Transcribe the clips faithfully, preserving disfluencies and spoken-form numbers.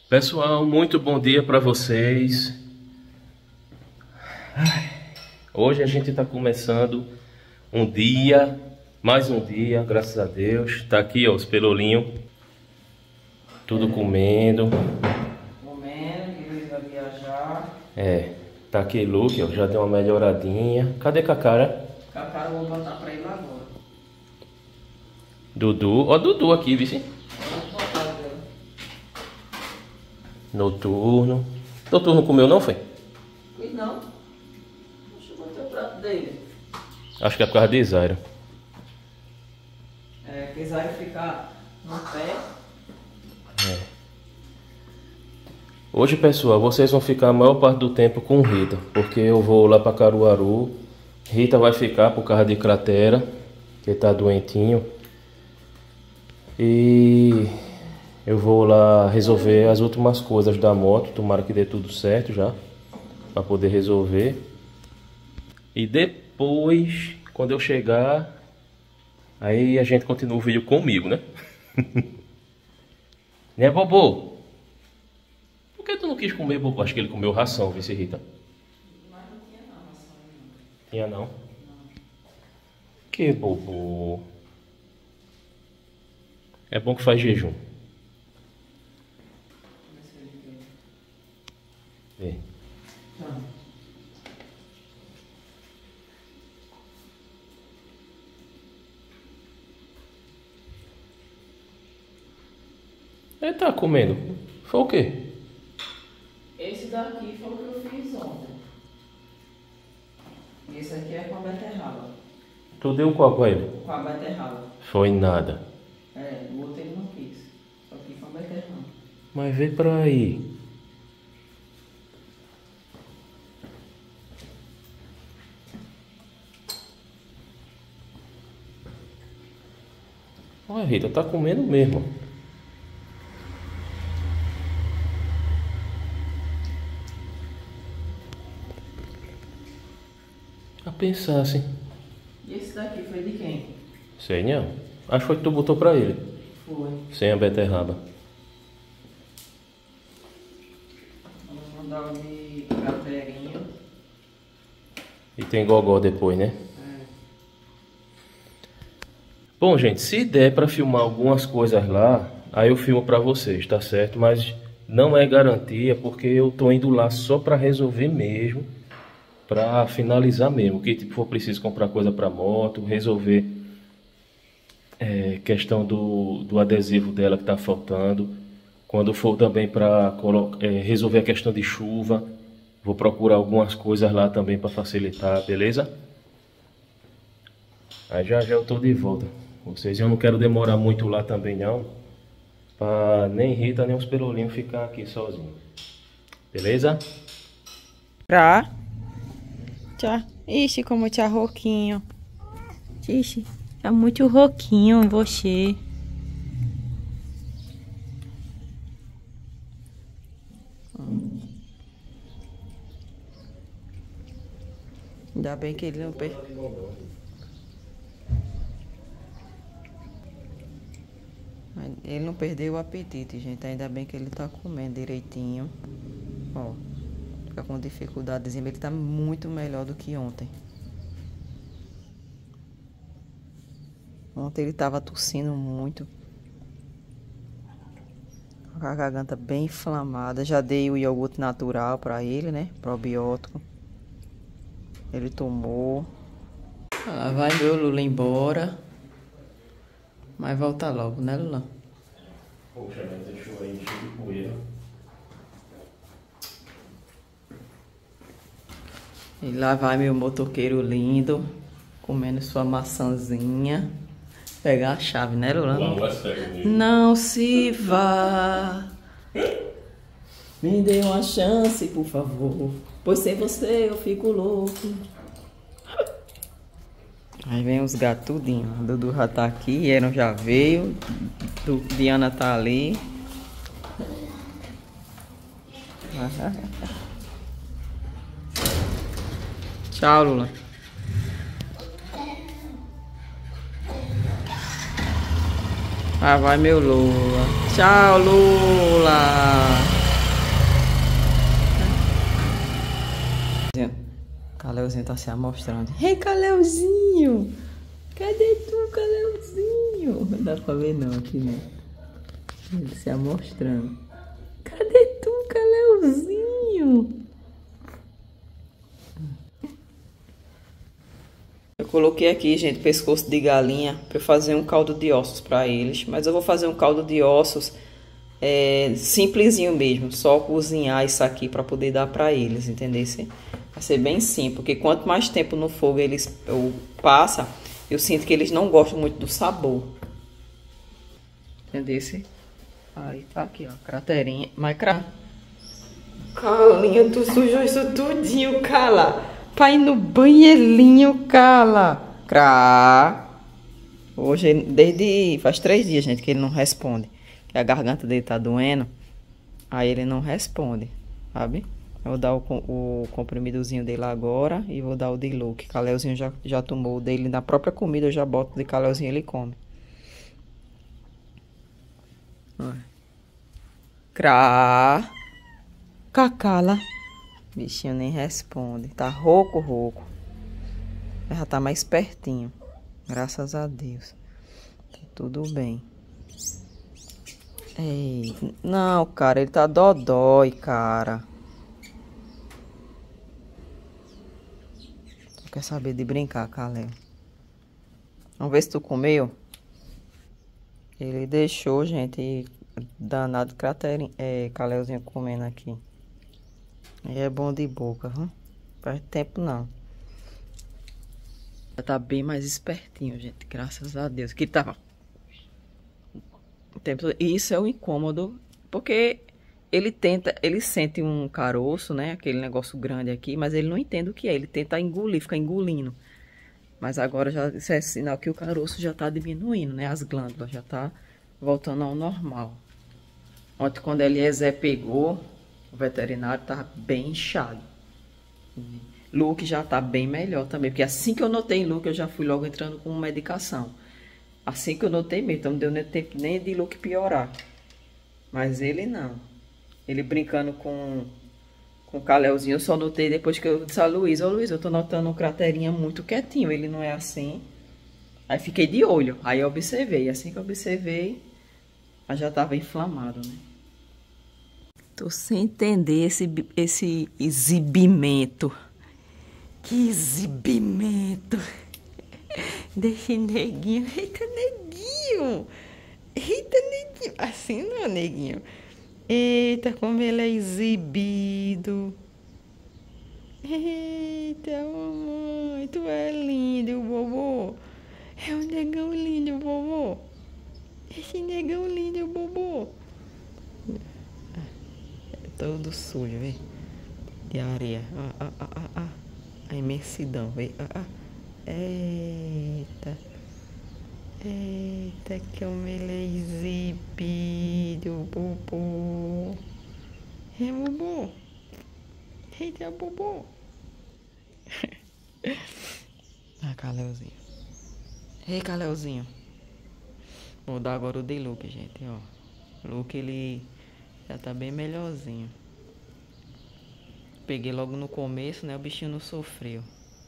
Pessoal, muito bom dia para vocês. Hoje a gente está começando um dia, mais um dia, graças a Deus. Tá aqui, ó, os pelourinhos, tudo comendo. Comendo, que eles vão viajar. É, tá aqui Luke, ó, já deu uma melhoradinha. Cadê Cacara? Cacara eu vou botar pra ele agora. Dudu, ó, Dudu aqui, vice. Vou botar dela. Noturno. Noturno comeu não, foi? E não. Deixa eu botar o prato dele. Acho que é por causa de Zaira. É, que vai ficar no pé. É. Hoje, pessoal, vocês vão ficar a maior parte do tempo com Rita, porque eu vou lá para Caruaru. Rita vai ficar por causa de cratera, que tá doentinho. E eu vou lá resolver as últimas coisas da moto, tomara que dê tudo certo já, para poder resolver. E depois, quando eu chegar, aí a gente continua o vídeo comigo, né? Né, Bobô? Por que tu não quis comer, Bobô? Acho que ele comeu ração, vice Rita. Mas não tinha não, ração não. Tinha não? Não. Que Bobô. É bom que faz jejum. Deixa eu ver se ele quer. É. Tá. Ele tá comendo. Foi o quê? Esse daqui foi o que eu fiz ontem. E esse aqui é com a beterraba. Tu deu qual pra ele? Com a beterraba. Foi nada. É, o outro ele não quis. Só que com a beterraba. Mas vê pra aí. Olha, Rita, tá comendo mesmo. A pensar assim. E esse daqui foi de quem? Sei não. Acho que foi que tu botou pra ele. Foi. Sem a beterraba. Vamos mandar o de caterinha. E tem gogó depois, né? É. Bom, gente, se der pra filmar algumas coisas lá, aí eu filmo pra vocês, tá certo? Mas não é garantia, porque eu tô indo lá só pra resolver mesmo, pra finalizar mesmo. Que tipo for preciso comprar coisa pra moto, resolver é, questão do, do adesivo dela que tá faltando. Quando for também pra é, resolver a questão de chuva, vou procurar algumas coisas lá também pra facilitar, beleza? Aí já já eu tô de volta. Vocês, eu não quero demorar muito lá também não, pra nem Rita nem os pelourinhos ficar aqui sozinho. Beleza? Pra. Tchau. Ixi, como tá rouquinho. Ixi, tá muito rouquinho você. Ainda bem que ele não per... Ele não perdeu o apetite, gente. Ainda bem que ele tá comendo direitinho. Ó. Fica com dificuldadezinha. Ele tá muito melhor do que ontem. Ontem ele tava tossindo muito. Com a garganta bem inflamada. Já dei o iogurte natural pra ele, né? Probiótico. Ele tomou. Ah, vai meu Lula embora. Mas volta logo, né, Lula? Poxa, mas deixou aí cheio de poeira. E lá vai meu motoqueiro lindo, comendo sua maçãzinha. Pegar a chave, né, Lula? Não se vá. Me dê uma chance, por favor. Pois sem você eu fico louco. Aí vem os gatos tudinho. Dudu já tá aqui, Eron já veio. Du, Diana tá ali. Tchau, Lula. Ah, vai meu Lula. Tchau, Lula. Caleuzinho tá se amostrando. Ei, Caleuzinho! Cadê tu, Caleuzinho? Não dá pra ver não aqui, né? Ele se amostrando. Cadê tu, Caleuzinho? Eu coloquei aqui, gente, pescoço de galinha para fazer um caldo de ossos para eles. Mas eu vou fazer um caldo de ossos é, simplesinho mesmo. Só cozinhar isso aqui para poder dar para eles, entendeu? Vai ser bem simples, porque quanto mais tempo no fogo eles eu, passa, eu sinto que eles não gostam muito do sabor. Entendeu? Aí tá aqui, ó, craterinha. Mas cra... Calinha, tu sujou isso tudinho, cala. Pra ir no banheirinho, cala. Crá. Hoje, desde faz três dias, gente, que ele não responde. Que a garganta dele tá doendo. Aí ele não responde, sabe? Eu vou dar o, o comprimidozinho dele agora e vou dar o de Luke. Caleuzinho já, já tomou o dele na própria comida, eu já boto de Caleuzinho e ele come. Olha. Crá. Cacala. Bichinho nem responde. Tá rouco, rouco. Já tá mais pertinho. Graças a Deus. Tá tudo bem. Ei, não, cara, ele tá dodói, cara. Tu quer saber de brincar, Caleu? Vamos ver se tu comeu. Ele deixou, gente, danado craterinho, é, Caleuzinho comendo aqui. E é bom de boca, viu? Faz tempo não. Já tá bem mais espertinho, gente, graças a Deus. Que tava... E isso é um incômodo, porque ele tenta, ele sente um caroço, né? Aquele negócio grande aqui, mas ele não entende o que é. Ele tenta engolir, fica engolindo. Mas agora já isso é sinal que o caroço já tá diminuindo, né? As glândulas já tá voltando ao normal. Ontem, quando Eliezer pegou, o veterinário tava bem inchado. Luke já tá bem melhor também, porque assim que eu notei em Luke, eu já fui logo entrando com medicação. Assim que eu notei mesmo, então não deu nem tempo nem de Luke piorar. Mas ele não. Ele brincando com, com o Caleuzinho, eu só notei depois que eu disse a Luiz, ô Luiz, eu tô notando um craterinha muito quietinho, ele não é assim. Aí fiquei de olho, aí eu observei, assim que eu observei, aí já tava inflamado, né? Tô sem entender esse, esse exibimento. Que exibimento! Deixa neguinho. Eita, neguinho. Eita, neguinho. Assim não, neguinho. Eita, como ele é exibido. Eita, mamãe. Tu é lindo, vovô. É um negão lindo, vovô. Esse negão lindo, vovô. É todo sujo, vê. De areia. Ah, ah, ah, ah, ah. A imensidão, vê. Ah, ah. Eita, eita, que como ele é exibido, Bobo. É, Bobo. Eita, Bobo. Ah, Caleuzinho. Ei, Caleuzinho. Vou dar agora o de Luke, gente, ó. Luke, ele já tá bem melhorzinho. Peguei logo no começo, né? O bichinho não sofreu.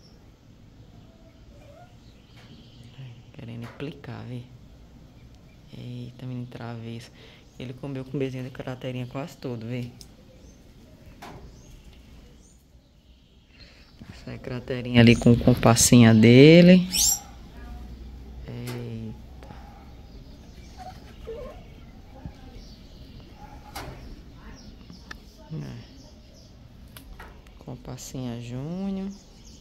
Querendo implicar, vê. Eita, menino travesso. Ele comeu com beijinho de craterinha quase todo, vê. Essa é craterinha ali com, com passinha dele. Eita. É. Com passinha Júnior.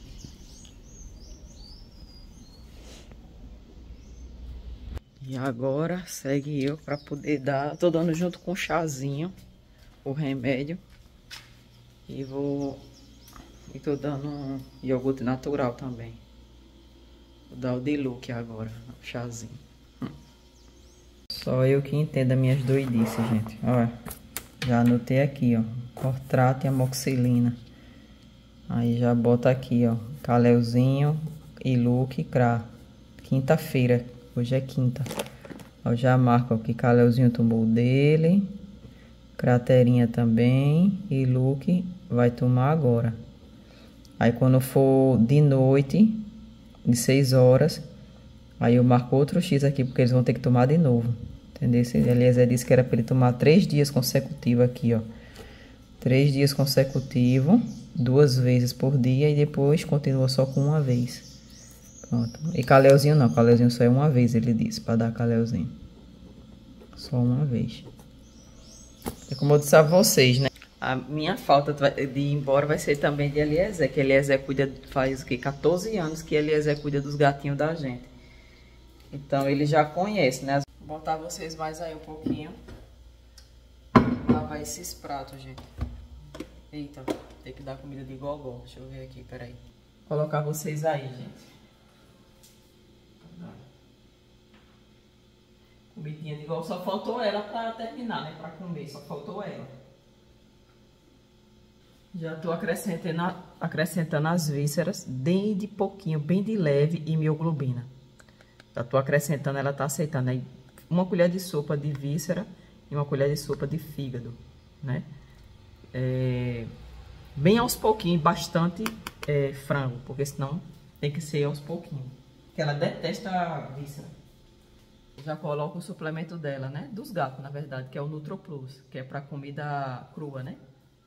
E agora segue eu para poder dar. Tô dando junto com o chazinho o remédio. E vou. E tô dando um iogurte natural também. Vou dar o de Luke agora, o chazinho. Hum. Só eu que entendo as minhas doidices, gente. Olha. Já anotei aqui, ó. Cortrato e amoxicilina. Aí já bota aqui, ó. Caleuzinho e Luke Crá. Quinta-feira. Hoje é quinta. Eu já marco aqui, Caleuzinho tomou dele. Craterinha também. E Luke vai tomar agora. Aí quando for de noite, de seis horas, aí eu marco outro X aqui, porque eles vão ter que tomar de novo. Entendeu? Eliezer disse que era para ele tomar três dias consecutivos aqui, ó. Três dias consecutivos, duas vezes por dia, e depois continua só com uma vez. Pronto. E Caleuzinho não, Caleuzinho só é uma vez, ele disse, para dar Caleuzinho. Só uma vez. É como eu disse a vocês, né? A minha falta de ir embora vai ser também de Eliezer, que Eliezer cuida, faz o que, quatorze anos que Eliezer cuida dos gatinhos da gente. Então ele já conhece, né? Vou botar vocês mais aí um pouquinho. Lavar esses pratos, gente. Eita, tem que dar comida de gogó. Deixa eu ver aqui, peraí. Vou colocar vocês aí, gente. Comidinha de gogó. Só faltou ela pra terminar, né? Pra comer, só faltou ela. Já tô acrescentando, acrescentando as vísceras, bem de pouquinho, bem de leve, e mioglobina. Já tô acrescentando, ela tá aceitando aí. Uma colher de sopa de víscera e uma colher de sopa de fígado, né? É, bem aos pouquinhos, bastante é, frango, porque senão tem que ser aos pouquinhos. Porque ela detesta a víscera. Já coloco o suplemento dela, né? Dos gatos, na verdade, que é o NutroPlus, que é pra comida crua, né?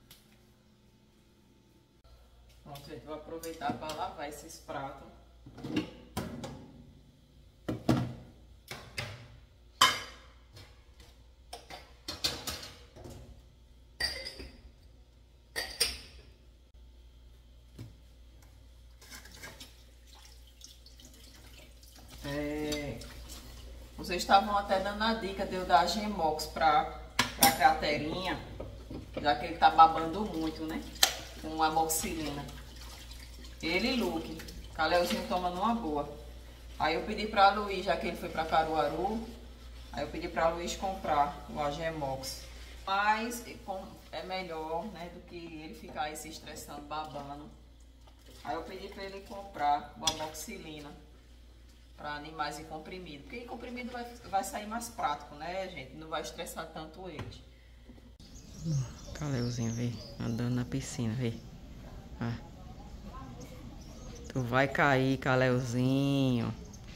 Pronto, gente, vou aproveitar para lavar esses pratos. É, vocês estavam até dando a dica de eu dar Gemox para a craterinha, já que ele tá babando muito, né? Com amoxicilina. Ele e Luke. Caleuzinho toma numa boa. Aí eu pedi pra Luiz, já que ele foi pra Caruaru, aí eu pedi pra Luiz comprar o Agemox. Mas é melhor, né, do que ele ficar aí se estressando, babando. Aí eu pedi pra ele comprar o amoxicilina para animais em comprimido. Porque em comprimido vai, vai sair mais prático, né, gente? Não vai estressar tanto eles. Caleuzinho, vê, andando na piscina, vê. Ah. Tu vai cair, Caleuzinho.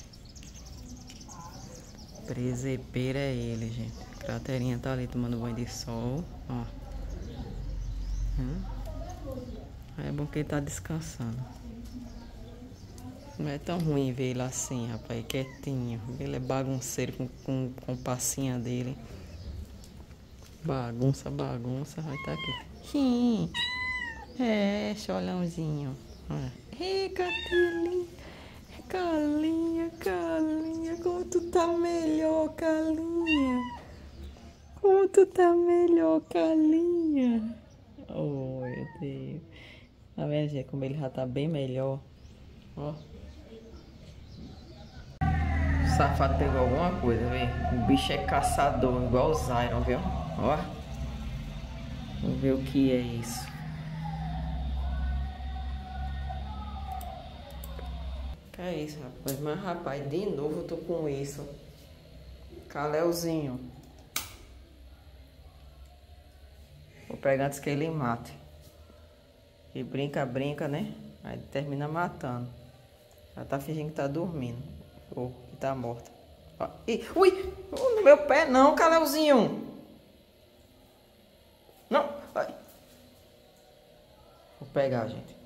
Presepeiro é ele, gente. A craterinha tá ali tomando banho de sol, ó. Hum? É bom que ele tá descansando. Não é tão ruim ver ele assim, rapaz, quietinho. Ele é bagunceiro com, com, com o passinha dele. Bagunça, bagunça, vai estar tá aqui. Sim. É, cholãozinho. Ei, Catelinha. Calinha, Calinha. Como tu tá melhor, Calinha. Como tu tá melhor, Calinha. Oh, meu Deus. Tá vendo, gente, como ele já tá bem melhor. Ó. O safado pegou alguma coisa, vê? O bicho é caçador, igual o Zyron, viu? Ó. Vamos ver o que é isso. Que é isso, rapaz? Mas, rapaz, de novo eu tô com isso. Caleuzinho. Vou pegar antes que ele mate. E brinca, brinca, né? Aí termina matando. Ela tá fingindo que tá dormindo. Ou que tá morta. Ó, e, ui! No meu pé não, Caleuzinho! Não! Vai. Vou pegar, gente.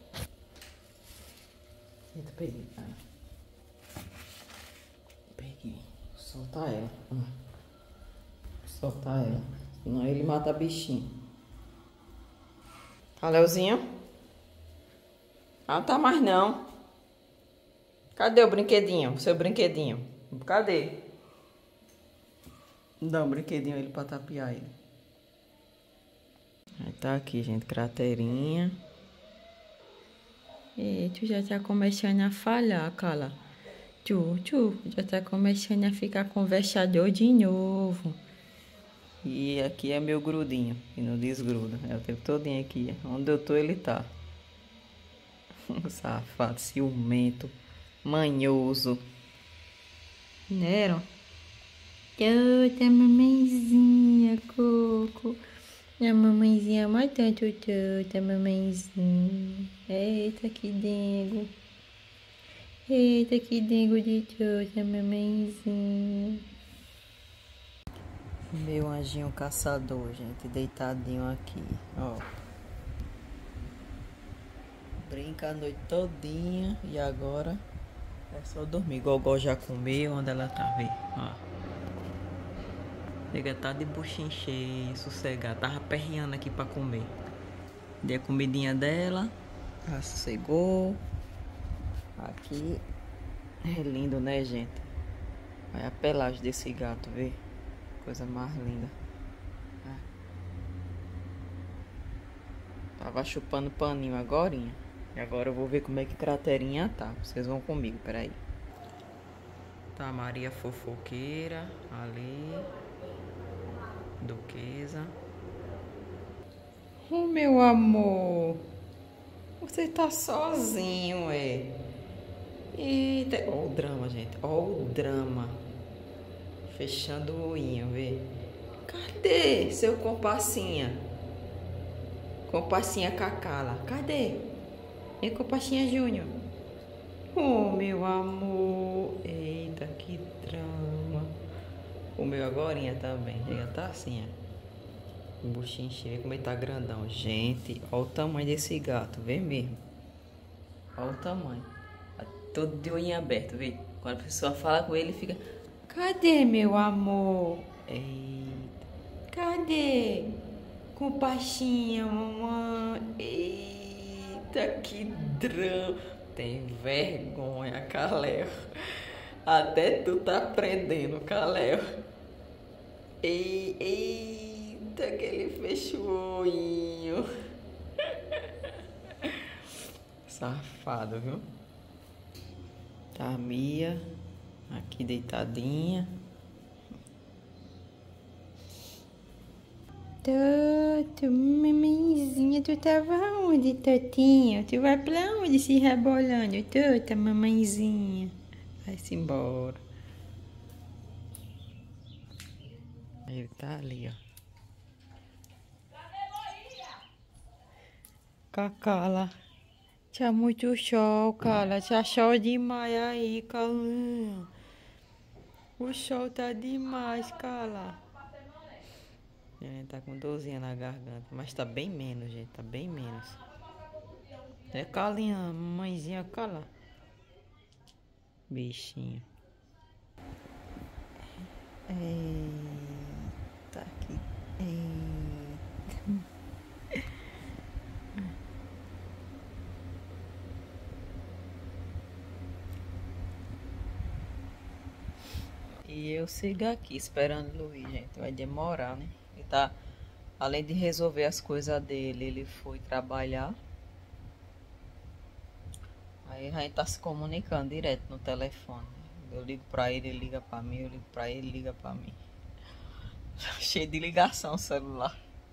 Eita, peguei. Ah. Peguei. Soltar ela. Hum. Soltar ela. Senão ele mata a bichinha. Caleuzinho? Ah, tá mais não. Cadê o brinquedinho? O seu brinquedinho? Cadê? Dá um brinquedinho a ele pra tapear ele. Aí tá aqui, gente, craterinha. E tu já tá começando a falhar, Cala. Tu, tu, já tá começando a ficar conversador de novo. E aqui é meu grudinho, que não desgruda. É o tempo todinho aqui. Onde eu tô, ele tá. Safado, ciumento, manhoso. Nero. Outra mamãezinha, Coco. A mamãezinha mais tanto tuta, mamãezinha. Eita, que dengo. Eita, que dengo de tuta, mamãezinha. Meu anjinho caçador, gente, deitadinho aqui, ó. Brinca a noite todinha e agora é só dormir. Gogó já comeu, onde ela tá, vê, ó. Chega, tá de buchinho cheio, sossegado. Tava perreando aqui pra comer. Dei a comidinha dela. Ela sossegou. Aqui. É lindo, né, gente? Olha a pelagem desse gato, vê? Coisa mais linda. É. Tava chupando paninho agorinha. E agora eu vou ver como é que craterinha tá. Vocês vão comigo, peraí. Tá a Maria fofoqueira ali. Duquesa. Oh, meu amor. Você tá sozinho, é? Eita. Ó o drama, gente. Ó o drama. Fechando o olhinho, vê? Cadê seu compassinha? Compassinha Cacala. Cadê? E compassinha Júnior? Oh, meu amor. Eita, que drama. O meu agorinha também. Já tá assim, ó. O buchinho cheio, como ele tá grandão. Gente, olha o tamanho desse gato. Vê mesmo. Olha o tamanho. Tá todo de olhinho aberto, vê? Quando a pessoa fala com ele, fica... Cadê, meu amor? Eita. Cadê? Compachinha, mamãe. Eita, que drama. Tem vergonha, Caléo. Até tu tá aprendendo, Caléo. Ei, eita, que ele fechou o olhinho. Safado, viu? Tá a Mia aqui deitadinha. Toto, mamãezinha, tu tava onde, Totinho? Tu vai pra onde se rebolando, Tota, mamãezinha? Vai-se embora. Ele tá ali, ó. Cacala. Tinha muito sol, cara. Tinha sol demais aí, Cala. O sol tá demais, Cala. Ele tá com dorzinha na garganta. Mas tá bem menos, gente. Tá bem menos. É, Calinha, mãezinha, Cala. Bichinho. Eita, que... Eita. E eu sigo aqui esperando o Luiz, gente. Vai demorar, né? Ele tá... Além de resolver as coisas dele, ele foi trabalhar. Aí a gente tá se comunicando direto no telefone. Eu ligo pra ele, ele liga pra mim. Eu ligo pra ele, ele liga pra mim. Cheio de ligação o celular.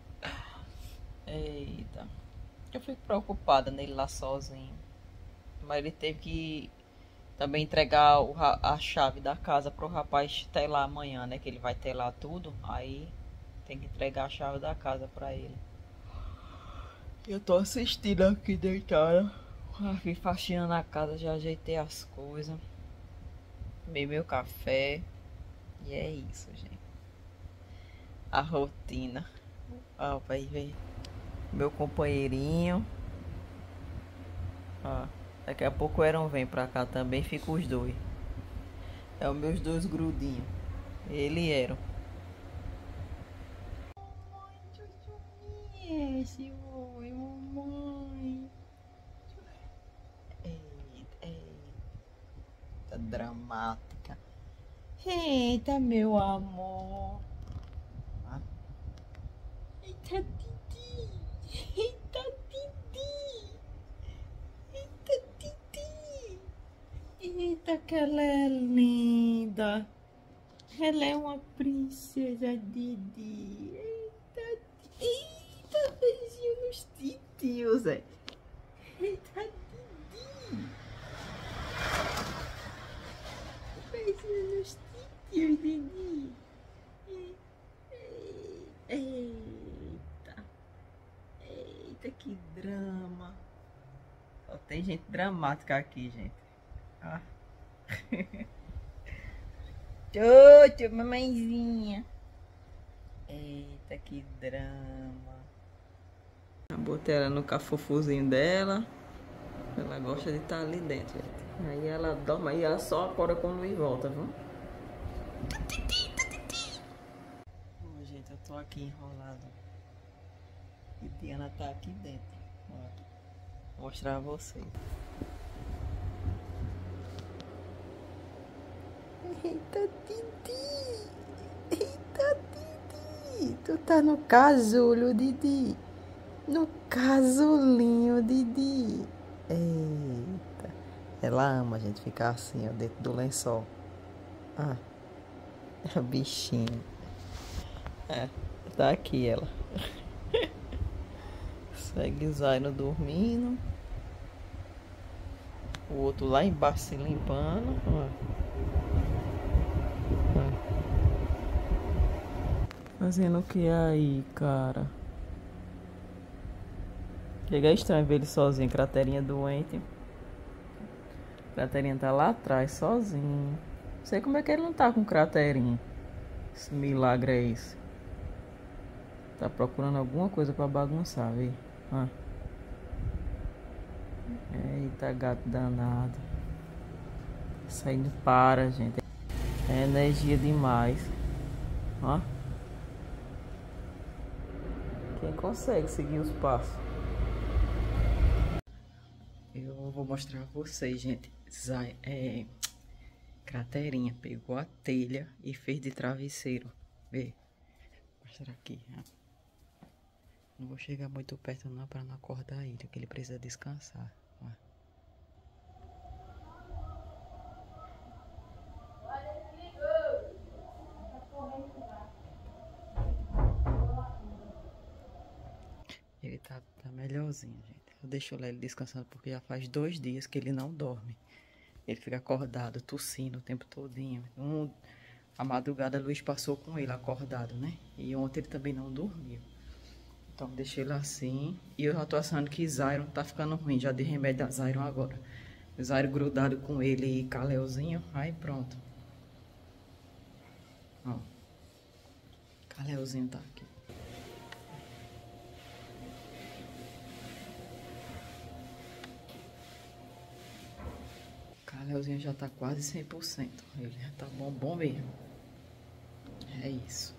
Eita. Eu fico preocupada nele lá sozinho. Mas ele teve que também entregar o, a chave da casa pro rapaz telar amanhã, né? Que ele vai telar tudo. Aí tem que entregar a chave da casa pra ele. Eu tô assistindo aqui deitada. Fiz faxina na casa, já ajeitei as coisas. Bebi meu café. E é isso, gente. A rotina. Ó, vai ver. Meu companheirinho. Ó. Daqui a pouco o Eron vem pra cá também. Fica os dois. É os meus dois grudinhos. Ele e Eron. Esse oi, mamãe. Eita, eita, dramática. Eita, meu amor. Ah. Eita, Titi. Eita, Titi. Eita, Titi. Eita, que ela é linda. Ela é uma princesa, Didi. Eita, Titi. Eita, beijinho nos titios, Zé. Eita, Didi. Beijinho nos titios, Didi. Eita. que drama. Só tem gente dramática aqui, gente. Ah. Tchau, mamãezinha. Eita, que drama. Eu botei ela no cafufuzinho dela. Ela gosta de estar ali dentro, gente. Aí ela dorme, aí ela só acorda quando o Luiz volta, viu? Bom, gente, eu tô aqui enrolado. E Diana tá aqui dentro. Ó, vou mostrar a vocês. Eita, Didi! Eita, Didi! Tu tá no casulo, Didi! No casulinho, Didi! Eita! Ela ama a gente ficar assim, ó, dentro do lençol. Ah! É o bichinho. É, tá aqui ela. Segue Zaino dormindo. O outro lá embaixo se limpando. Ó. Fazendo o que aí, cara? Chega estranho ver ele sozinho, Craterinha doente. Craterinha tá lá atrás, sozinho. Não sei como é que ele não tá com Craterinha. Esse milagre é esse. Tá procurando alguma coisa pra bagunçar, vê? Ah. Eita, gato danado. Isso aí não para, gente. É energia demais. Ó. Quem consegue seguir os passos? Eu vou mostrar a vocês, gente. Zay, é, Craterinha pegou a telha e fez de travesseiro. Vê. Vou mostrar aqui. Ó. Não vou chegar muito perto não para não acordar ele, porque ele precisa descansar. Ó. Ele tá, tá melhorzinho, gente. Eu deixo ele descansando porque já faz dois dias que ele não dorme. Ele fica acordado, tossindo o tempo todinho. Um, a madrugada, Luiz passou com ele acordado, né? E ontem ele também não dormiu. Então, deixei ele assim. E eu já tô achando que Zairo tá ficando ruim. Já dei remédio a Zairo agora. Zairo grudado com ele e Caleuzinho. Aí, pronto. Ó. Caleuzinho tá aqui. Caleuzinho já tá quase cem por cento. Ele já tá bom, bom mesmo. É isso.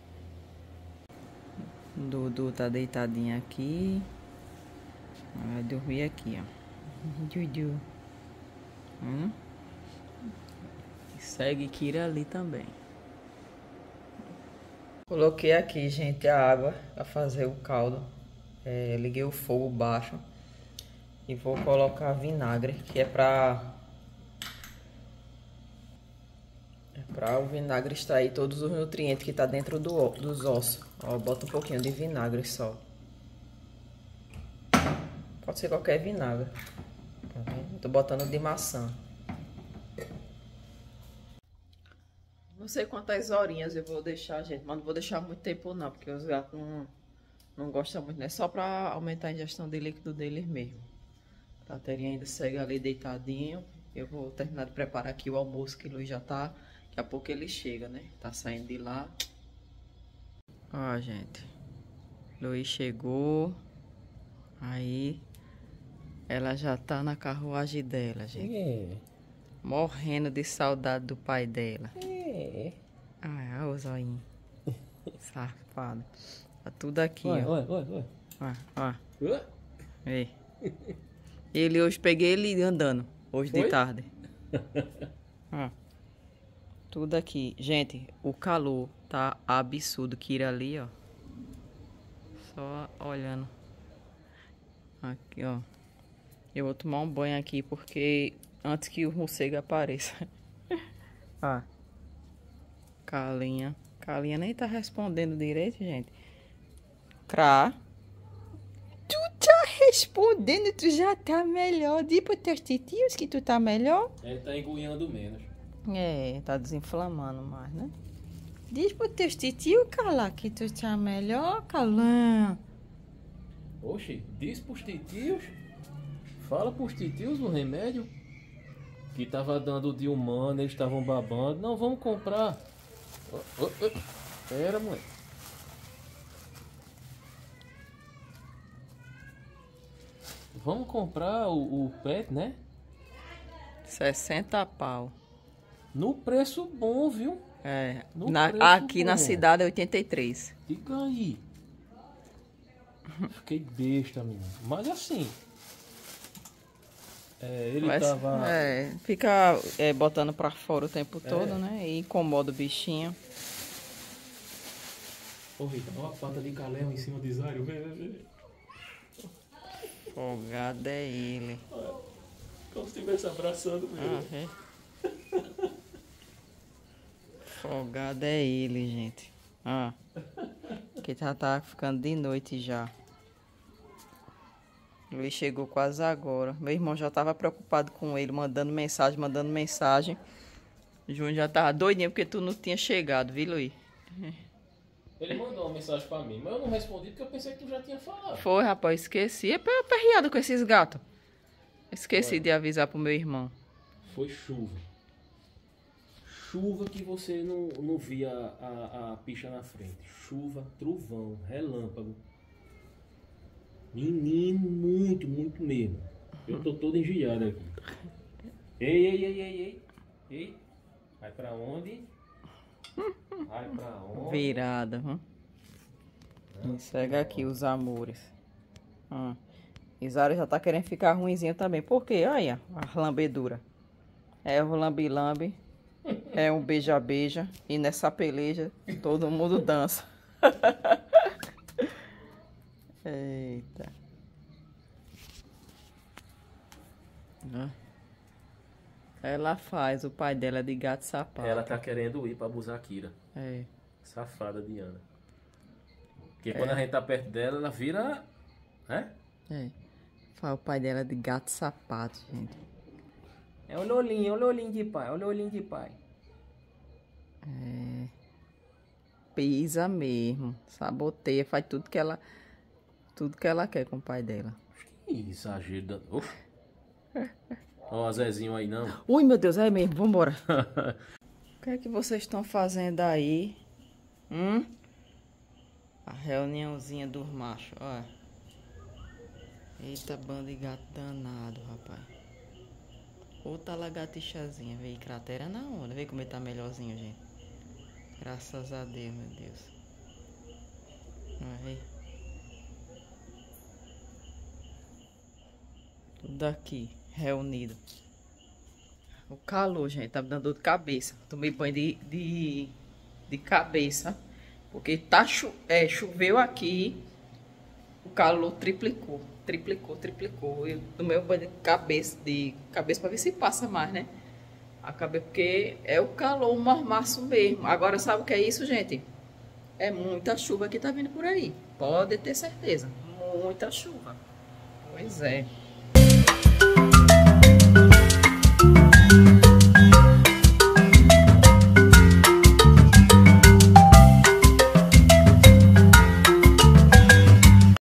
Dudu tá deitadinho aqui. Vai dormir aqui, ó. Dudu. Hum? Segue Kira ali também. Coloquei aqui, gente, a água pra fazer o caldo. É, liguei o fogo baixo. E vou colocar vinagre, que é pra... Para o vinagre extrair todos os nutrientes que tá dentro do, dos ossos. Ó, bota um pouquinho de vinagre só. Pode ser qualquer vinagre. Tá vendo? Eu tô botando de maçã. Não sei quantas horinhas eu vou deixar, gente. Mas não vou deixar muito tempo não, porque os gatos não, não gostam muito, né? Só para aumentar a ingestão de líquido deles mesmo. A Craterinha ainda segue ali deitadinho. Eu vou terminar de preparar aqui o almoço, que o Luiz já tá... Daqui a pouco ele chega, né? Tá saindo de lá. Ó, gente. Luiz chegou. Aí. Ela já tá na carruagem dela, gente. É. Morrendo de saudade do pai dela. É. Ah, olha o zoinho. Safado. Tá tudo aqui, ué, ó. Ué, ué, ué. Ó, ó. Vê. Ele hoje, peguei ele andando. Hoje Foi? de tarde. Ó. Tudo aqui. Gente, o calor tá absurdo. Kira ali, ó. Só olhando. Aqui, ó. Eu vou tomar um banho aqui porque antes que o morcego apareça. Ó. Calinha. Calinha nem tá respondendo direito, gente. Crá. Tu tá respondendo, tu já tá melhor. Diz pros teus titios que tu tá melhor. Ele tá engolindo menos. É, tá desinflamando mais, né? Diz pro teus titios, Calá, que tu tá melhor, Calã. Oxe. Oxi, diz pros titios. Fala pros titios o remédio. Que tava dando de humano, eles estavam babando. Não, vamos comprar. Oh, oh, oh. Pera, mãe. Vamos comprar o, o pet, né? sessenta pau. No preço bom, viu? É. No Na, preço aqui bom. na cidade é oitenta e três. Diga aí. Fiquei besta, menino. Mas assim. É, ele Mas, tava. É, fica é, botando pra fora o tempo É. todo, né? E incomoda o bichinho. Ô, Rita, olha a pata de galéu em cima de Zário. Vem, vem, vem. Folgado é ele. Como se estivesse abraçando mesmo. Ah, é. Folgado é ele, gente. Ah. Que já tá ficando de noite já. Luiz chegou quase agora. Meu irmão já tava preocupado com ele, mandando mensagem, mandando mensagem. Júnior já tava doidinho porque tu não tinha chegado, viu, Luiz? Ele mandou uma mensagem pra mim, mas eu não respondi porque eu pensei que tu já tinha falado. Foi, rapaz, esqueci. É perreado com esses gatos. Esqueci Ué. de avisar pro meu irmão. Foi chuva. Chuva que você não, não via a, a, a picha na frente. Chuva, trovão, relâmpago. Menino, muito, muito mesmo. Eu tô todo engelhado aqui. Ei, ei, ei, ei, ei. Ei. Vai pra onde? Vai pra onde? Virada, hum? Segue aqui os amores. Hum. Isara já tá querendo ficar ruinzinho também. Por quê? Olha a lambedura. É o lambi-lambi. É um beija-beija. E nessa peleja todo mundo dança. Eita. Ela faz o pai dela de gato sapato. Ela tá querendo ir pra abusar a Kira. É. Safada Diana. Porque é. quando a gente tá perto dela, ela vira... Né? É. Faz o pai dela de gato sapato, gente. É o olhinho, olha o olhinho de pai, olha o olhinho de pai. É. Pisa mesmo. Saboteia, faz tudo que ela... Tudo que ela quer com o pai dela. Que exagero. Da... Ó, o Zezinho aí não. Ui, meu Deus, é mesmo, vambora. O que é que vocês estão fazendo aí? Hum? A reuniãozinha dos machos, ó. Eita, bando de gato danado, rapaz. Outra lagartixazinha, veio cratera na onda. Vê como ele tá melhorzinho, gente. Graças a Deus, meu Deus. Aí. Tudo aqui, reunido. O calor, gente, tá me dando dor de cabeça. Tomei banho de, de, de cabeça. Porque tá cho é, choveu aqui. O calor triplicou. Triplicou, triplicou. Eu tomei um banho de cabeça, de cabeça pra ver se passa mais, né? Acabei porque é o calor, um mormaço mesmo. Agora, sabe o que é isso, gente? É muita chuva que tá vindo por aí. Pode ter certeza. Muita chuva. Pois é.